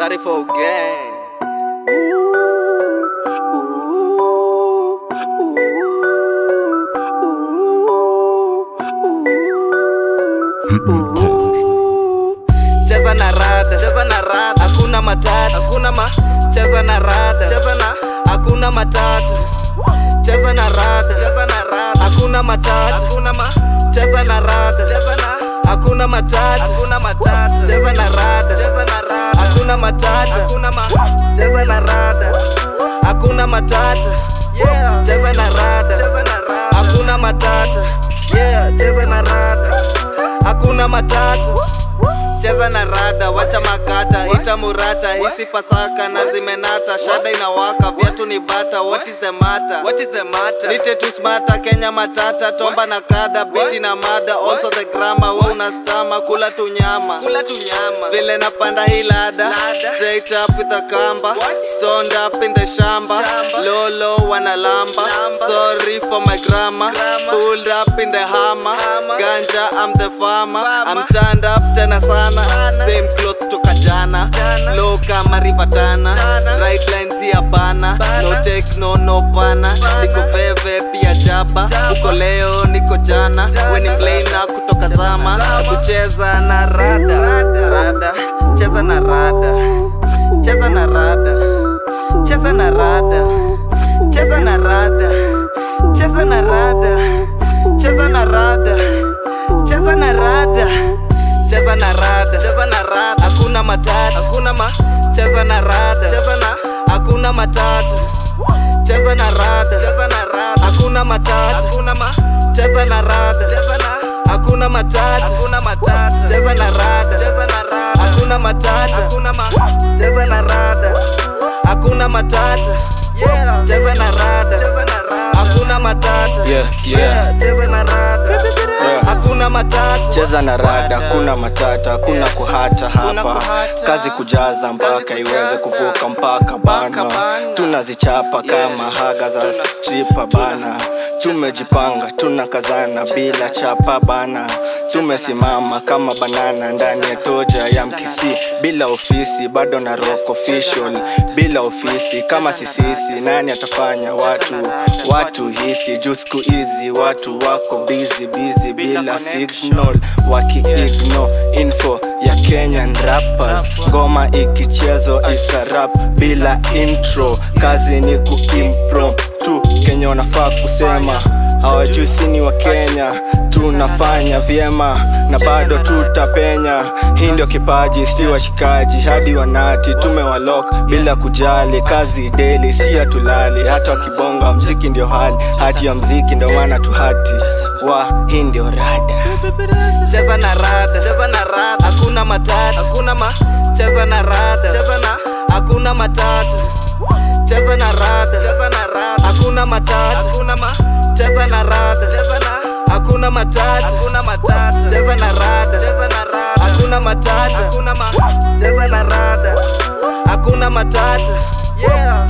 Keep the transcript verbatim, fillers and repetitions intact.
thirty-four gang. Cheza na rada, cheza na rada, hakuna matata, hakuna ma. Cheza na rada, cheza na, hakuna matata. Cheza na rada, cheza na rada, hakuna matata, hakuna ma. Cheza na rada, cheza na, hakuna matata, hakuna matata. Cheza na rada, cheza na rada, hakuna matata, hakuna ma. Cheza na rada, hakuna matata. Yeah, cheza na rada, cheza na rada, hakuna matata. Yeah, cheza na rada, hakuna matata. Cheza na rada, wacha makata, ita murata, hisi pasaka na zimenata, shada inawaka, viatu ni bata, what is the matter? What is the matter? Nite tu smarta, Kenya matata, tomba na kada, biti na mada, also the grammar, we unastama, kula tu nyama, kula tu nyama, vile napanda hii lada, straight up with the kamba, stoned up in the shamba, lolo wanalamba, sorry for my grammar, pulled up in the hammer, ganja I'm the farmer, I'm turned up tena sana. Same cloth toka jana, flow kama rivatana, right lines ya bana, no take no no pana, niko veve pia jaba, uko leo niko jana, winning lane na kutoka zama, kucheza na rada, rada, cheza na rada, cheza na rada, cheza na rada, cheza na rada, cheza na rada, cheza na rada, cheza na rada. Cheza na rada, cheza na rada, hakuna matata, hakuna ma. Cheza na rada, cheza na, hakuna matata. Cheza na rada, cheza na rada, hakuna matata, hakuna ma. Cheza na rada, cheza na, hakuna matata, hakuna matata. Cheza na rada, cheza na rada, hakuna matata, hakuna ma. Cheza na rada, hakuna matata. Yeah, cheza na rada, cheza na rada, hakuna matata. Yeah, yeah. Cheza na rada, hakuna matata. Cheza na rada, kuna matata, kuna kuhata hapa. Kazi kujaza mpaka iweze kuvuka mpaka bana. Tunazichapa kama haga za stripa bana. Tumejipanga, tunakazana bila chapa bana. Tumesimama kama banana ndani ya toja ya mkisi. Bila ofisi, bado na rock official. Bila ofisi, kama sisisi, nani atafanya watu watu hisi. Juu siku hizi, watu wako busy busy bila signal. Waki ignore info ya Kenyan rappers. Ngoma ikichezo isa rap bila intro. Kazi ni kuimpro tu, Kenya wanafaa kusema hawajui sini wa Kenya. Tunafanya vyema na bado tutapenya. Hii ndio kipaji, si washikaji hadi wanati. Tumewalock bila kujali, kazi daily si atulali. Hata wakibonga mziki ndio hali, hati ya mziki ndio maana tuhati. Wa hii ndio rada. Cheza na rada, cheza na rada, hakuna matata, hakuna ma. Cheza na rada, cheza na, hakuna matata. Cheza na rada, cheza na rada, hakuna matata, hakuna ma. Cheza na rada, cheza na, hakuna matata, hakuna matata. Cheza na rada, cheza na rada, hakuna matata, hakuna ma. Cheza na rada, hakuna matata. Yeah.